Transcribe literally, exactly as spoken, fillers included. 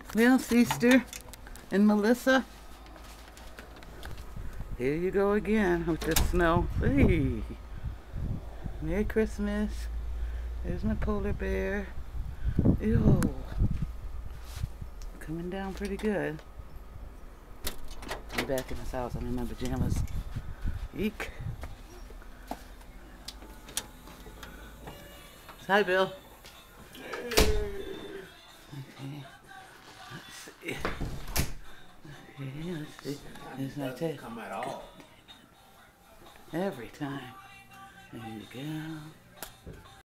Well, sister and Melissa, here you go again with the snow. Hey, Merry Christmas. There's my polar bear. Ew, coming down pretty good. I'm back in this house. I'm in my pajamas. Eek. Hi, Bill. Okay, let's see. Okay, let's see. There's my tail. Come at all. Every time. There you go.